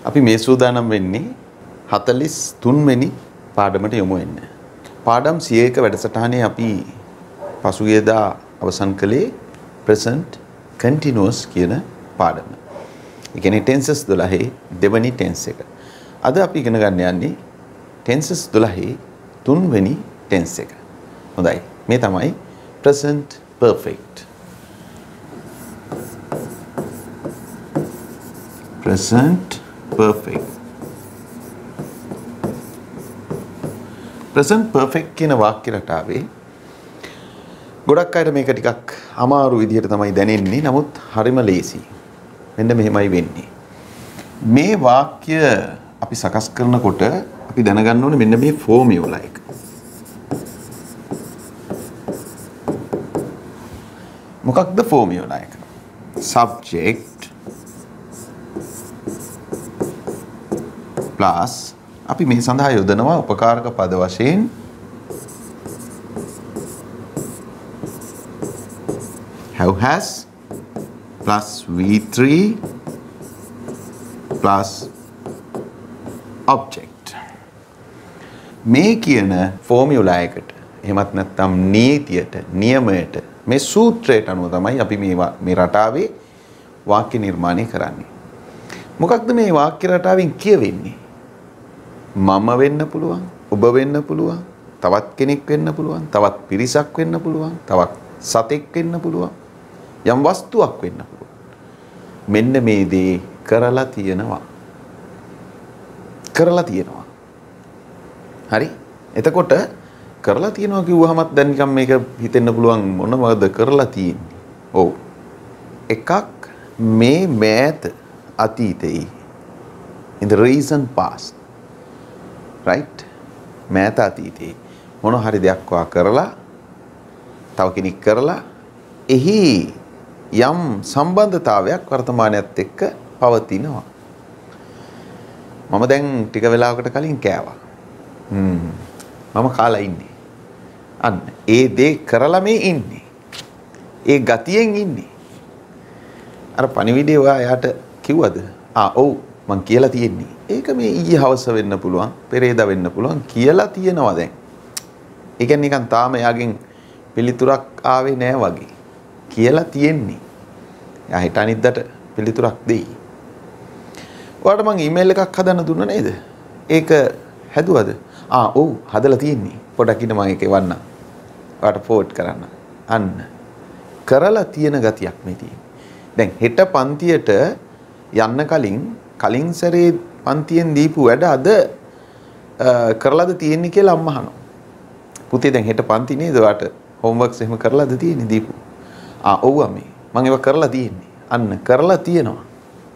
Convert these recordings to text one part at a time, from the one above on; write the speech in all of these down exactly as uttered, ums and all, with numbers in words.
අපි මේ සූදානම් වෙන්නේ හතළිස් තුන් වෙනි පාඩමට යමු වෙන්න. පාඩම් සියයක වැඩසටහනේ අපි පසුගියදා අවසන් කළේ present continuous කියන පාඩම. ඒ කියන්නේ tenses දොළහේ දෙවැනි tense එක. අද අපි ඉගෙන ගන්න යන්නේ tenses දොළහේ තුන්වෙනි tense එක. හොඳයි. මේ තමයි present perfect. present perfect. present perfect කියන වාක්‍ය රටාවේ ගොඩක් අයට මේක ටිකක් අමාරු විදිහට තමයි දැනෙන්නේ. නමුත් හරිම ලේසි. මෙන්න මෙහෙමයි වෙන්නේ. මේ වාක්‍ය අපි සකස් කරනකොට අපි දැනගන්න ඕනේ මෙන්න මේ ෆෝමියුලා එක. මොකක්ද ෆෝමියුලා එක? subject plus අපි මේ සඳහා යොදනවා උපකාරක පද වශයෙන් have has plus V three plus object. මේ කියන ෆෝමියුලා එකට එහෙමත් නැත්නම් නීතියට නියමයට මේ සූත්‍රයට අනුව තමයි අපි මේ මේ රටාවේ වාක්‍ය නිර්මාණය කරන්නේ. මොකක්ද මේ වාක්‍ය රටාවෙන් කියවෙන්නේ? මම වෙන්න පුළුවන්, ඔබ වෙන්න පුළුවන්, තවත් කෙනෙක් වෙන්න පුළුවන්, තවත් පිරිසක් වෙන්න පුළුවන්, තවත් සතෙක් වෙන්න පුළුවන්, යම් වස්තුවක් වෙන්න පුළුවන්. මෙන්න මේ දේ කරලා තියෙනවා. කරලා තියෙනවා. හරි? එතකොට කරලා තියෙනවා කිව්වහමත් දැන් නිකන් මේක හිතෙන්න පුළුවන් මොනවද කරලා තියෙන්නේ? ඔව්. එකක් මේ මෑත අතීතයේ in the recent past. right? මෑත අතීතයේ මොන හරි දෙයක් වා කරලා තව කෙනෙක් කරලා එහි යම් සම්බන්ධතාවයක් වර්තමානයත් එක්ක පවතිනවා. මම දැන් ටික වෙලාවකට කලින් කෑවා. හ්ම් මම කාලා ඉන්නේ. අන්න ඒ දේ කරලා මේ ඉන්නේ. ඒ ගතියෙන් ඉන්නේ. අර පණිවිඩය ඔයා එයාට කිව්වද? ආ ඔව් මං කියලා තියෙන්නේ. ඒක මේ ඊයේ හවස වෙන්න පුළුවන්, පෙරේදා වෙන්න පුළුවන් කියලා තියෙනවා දැන්. ඒ කියන්නේ නිකන් තාම එයාගෙන් පිළිතුරක් ආවේ නෑ වගේ. කියලා තියෙන්නේ. එයා හිත අනිද්දාට පිළිතුරක් දෙයි. ඔයාලට මං ඊමේල් එකක් හදන්න දුන්නා නේද? ඒක හැදුවද? ආ ඔව් හදලා තියෙන්නේ. පොඩක් ඉන්න මම ඒක එවන්නම්. ඔයාලට ෆෝවර්ඩ් කරන්න. අන්න. කරලා තියෙන ගතියක් මේ තියෙන්නේ. දැන් හෙට පන්තියට යන්න කලින් කලින් සැරේ පන්තියෙන් දීපු වැඩ අද කරලාද තියෙන්නේ කියලා අම්මා අහනවා. පුතේ දැන් හෙට පන්ති නේද? ඔයාලට හෝම්වර්ක්ස් එහෙම කරලාද තියෙන්නේ දීපු? ආ ඔව් අම්මේ. මම ඒක කරලා තියෙන්නේ. අන්න කරලා තියෙනවා.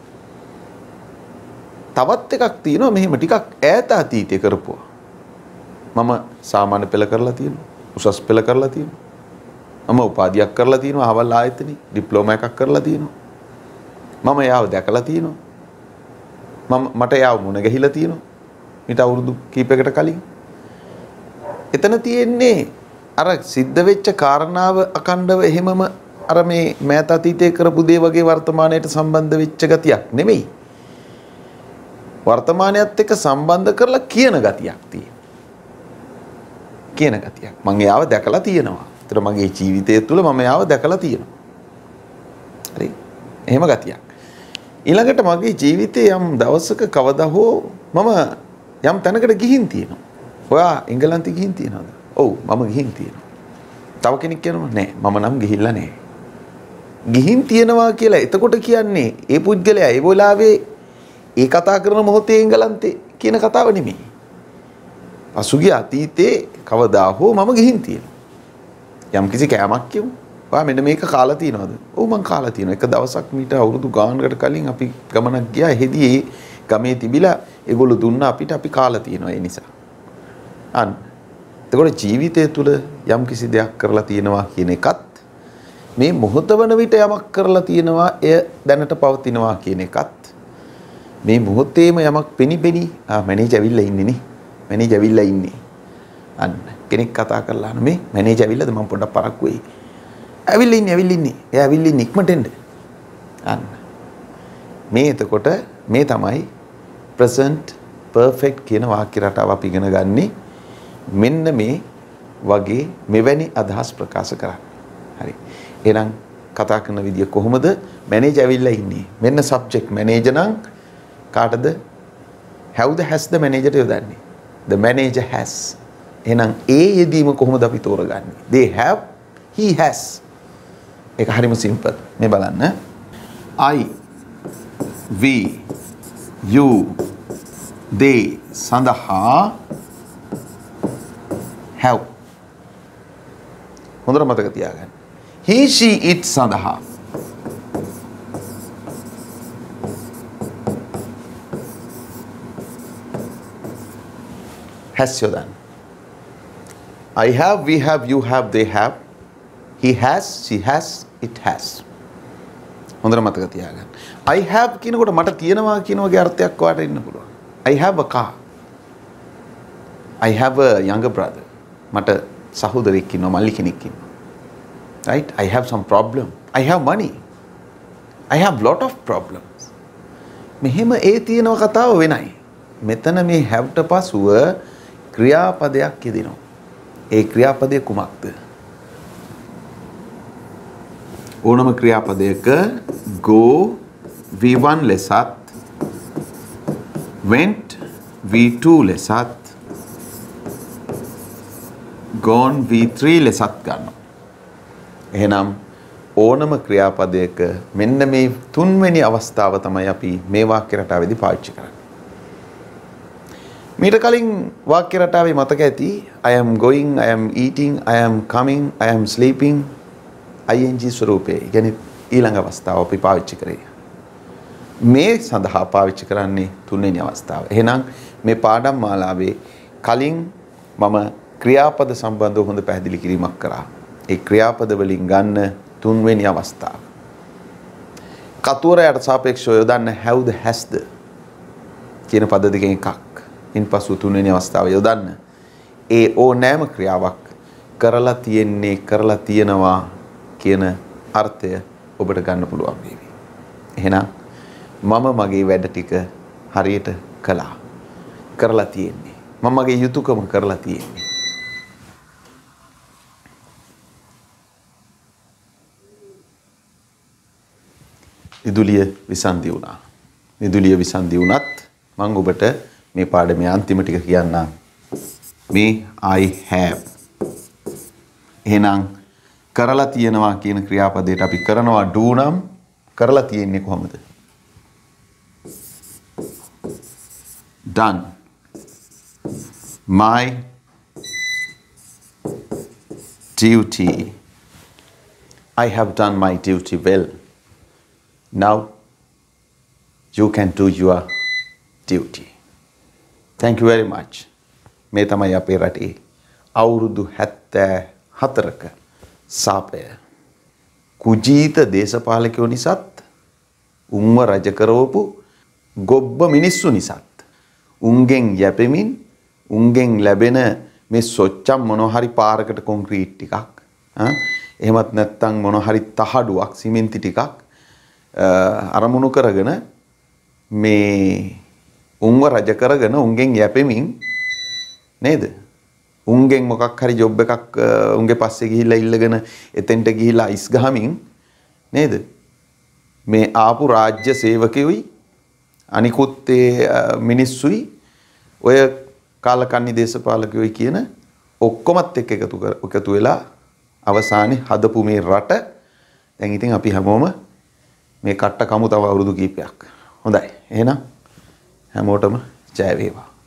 තවත් එකක් තියෙනවා මෙහෙම ටිකක් ඈත අතීතේ කරපුවා. මම සාමාන්‍ය පෙළ කරලා තියෙනවා. උසස් පෙළ කරලා තියෙනවා. මම උපාධියක් කරලා තියෙනවා. අවල් ආයතනෙ ඩිප්ලෝමා එකක් කරලා තියෙනවා. මම යාව දැකලා තියෙනවා. මම මට යාව මුණ ගැහිලා තියෙනවා. ඊට අවුරුදු කීපයකට කලින්. එතන තියෙන්නේ අර සිද්ධ වෙච්ච කාරණාව අකණ්ඩව එහෙමම අර මේ මෑත අතීතයේ කරපු දේ වගේ වර්තමානයට සම්බන්ධ වෙච්ච ගතියක් නෙමෙයි. වර්තමානයත් එක්ක සම්බන්ධ කරලා කියන ගතියක් තියෙනවා. කියන ගතියක්. මම යාව දැකලා තියෙනවා. ඒතර මගේ ජීවිතය තුළ මම යාව දැකලා තියෙනවා. හරි. එහෙම ගතියක්. ඊළඟට මගේ ජීවිතේ යම් දවසක කවදා හෝ මම යම් තැනකට ගිහින් තියෙනවා. ඔයා එංගලන්තෙ ගිහින් තියෙනවද? ඔව් මම ගිහින් තියෙනවා. තව කෙනෙක් කියනවා නෑ මම නම් ගිහිල්ලා නෑ. ගිහින් තියෙනවා කියලා එතකොට කියන්නේ ඒ පුද්ගලයා ඒ වෙලාවේ ඒ කතා කරන මොහොතේ එංගලන්තේ කියන කතාව නෙමෙයි. පසුගිය අතීතේ කවදා හෝ මම ගිහින් තියෙනවා. යම් කිසි කෑමක් කියමු. ඔයා මෙන්න මේක කාලා තියෙනවද? ඔව් මං කාලා තියෙනවා. එක දවසක් මීට අවුරුදු ගානකට කලින් අපි ගමනක් ගියා. එහෙදී ඒ ගමේ තිබිලා ඒගොල්ලෝ දුන්නා අපිට අපි කාලා තියෙනවා ඒ නිසා. අන්න. එතකොට ජීවිතය තුළ යම් කිසි දෙයක් කරලා තියෙනවා කියන එකත් මේ මොහොත වන විට යමක් කරලා තියෙනවා එය දැනට පවතිනවා කියන එකත් මේ මොහොතේම යමක් පෙනිපෙනි ආ මැනේජර් ඇවිල්ලා ඉන්නේ නේ. මැනේජර් ඇවිල්ලා ඉන්නේ. අන්න කෙනෙක් කතා කරලා අහන මේ මැනේජර් ඇවිල්ලාද මම පොඩ්ඩක් පරක්කු වෙයි. ඇවිල්ලා ඉන්නේ ඇවිල්ලා ඉන්නේ. එයා ඇවිල්ලා ඉන්නේ ඉක්මනට එන්න. අන්න. මේ එතකොට මේ තමයි present perfect කියන වාක්‍ය රටාව අපි ඉගෙන ගන්නේ මෙන්න මේ වගේ මෙවැනි අදහස් ප්‍රකාශ කරන්න. හරි. එහෙනම් කතා කරන විදිය කොහොමද? මැනේජර් ඇවිල්ලා ඉන්නේ. මෙන්න subject manager නම් කාටද? have the has the manager යොදන්නේ. The manager has. එහෙනම් ඒ යෙදීම කොහොමද අපි තෝරගන්නේ? They have, he has. ඒක හරිම simple. මේ බලන්න. I, we, you, they සඳහා have. හොඳට මතක තියාගන්න. He, she, it සඳහා has යොදන්න. I have, we have, you have, they have. He has, she has, it has. හොඳට මතක තියාගන්න. I have කියනකොට මට තියෙනවා කියන වගේ අර්ථයක් ඔයාලට ඉන්න පුළුවන්. I have a car. I have a younger brother. මට සහෝදරයෙක් ඉන්නවා, මල්ලි කෙනෙක් ඉන්නවා. Right? I have some problem. I have money. I have lot of problems. මෙහෙම ඒ තියෙනව කතාව වෙනයි. මෙතන මේ have ට පසුව ක්‍රියාපදයක් යෙදෙනවා. ඒ ක්‍රියාපදය කුමක්ද? ඕනම ක්‍රියාපදයක go V one ලෙසත් went V two ලෙසත් gone V three ලෙසත් ගන්නවා. එහෙනම් ඕනම ක්‍රියාපදයක මෙන්න මේ තුන්වෙනි අවස්ථාව තමයි අපි මේ වාක්‍ය රටාවේදී පාවිච්චි කරන්නේ. මීට කලින් වාක්‍ය රටාවේ මතක ඇති I am going, I am eating, I am coming, I am sleeping ing ස්වරූපේ. කියන්නේ ඊළඟ අවස්ථාව අපි පාවිච්චි කරේ. මේ සඳහා පාවිච්චි කරන්නේ තුන්වෙනි අවස්ථාව. එහෙනම් මේ පාඩම් මාලාවේ කලින් මම ක්‍රියාපද සම්බන්ධව හොඳ පැහැදිලි කිරීමක් කරා. ඒ ක්‍රියාපද වලින් ගන්න තුන්වෙනි අවස්ථාව. කතුවරයට සාපේක්ෂව යොදන්න have the has the කියන පද දෙකෙන් එකක්. ඉන්පසු තුන්වෙනි අවස්ථාව යොදන්න ඒ ඕනෑම ක්‍රියාවක් කරලා තියෙන්නේ කරලා තියෙනවා කියන අර්ථය ඔබට ගන්න පුළුවන් වේවි. එහෙනම් මම මගේ වැඩ ටික හරියට කළා. කරලා තියෙන්නේ. මම මගේ යුතුයකම කරලා තියෙන්නේ. විදුලිය විසන්ධි වුණා. විදුලිය විසන්ධි වුණත් මම ඔබට මේ පාඩමේ අන්තිම ටික කියන්නම්. මේ I have. එහෙනම් කරලා තියෙනවා කියන ක්‍රියාපදයට අපි කරනවා do නම් කරලා තියෙන්නේ කොහොමද? done. My duty. I have done my duty well. Now you can do your duty. Thank you very much. මේ තමයි අපේ රටේ අවුරුදු හැත්තෑ හතරක සාපය. කුජීත දේශපාලකයෝ නිසාත් උන්ව රජ කරවපු ගොබ්බ මිනිස්සු නිසාත් උන්ගෙන් යැපෙමින් උන්ගෙන් ලැබෙන මේ සොච්චම් මොනවා හරි පාරකට කොන්ක්‍රීට් ටිකක් ඈ එහෙමත් නැත්නම් මොනවා හරි තහඩුවක් සිමෙන්ති ටිකක් අරමුණු කරගෙන මේ උන්ව රජ කරගෙන උන්ගෙන් යැපෙමින් නේද? උන්ගෙන් මොකක් හරි ජොබ් එකක් උන්ගේ පස්සේ ගිහිල්ලා ඉල්ලගෙන එතෙන්ට ගිහිල්ලා අයිස් ගහමින් නේද? මේ ආපු රාජ්‍ය සේවකයෝයි අනිකුත් ඒ මිනිස්සුයි ඔය කාලකන්ණි දේශපාලකයෝයි කියන ඔක්කොමත් එක්ක එකතු කර එකතු වෙලා අවසානයේ හදපු මේ රට දැන් ඉතින් අපි හැමෝම මේ කට්ට කමු තව අවුරුදු කීපයක්. හොඳයි. එහෙනම් හැමෝටම ජය වේවා.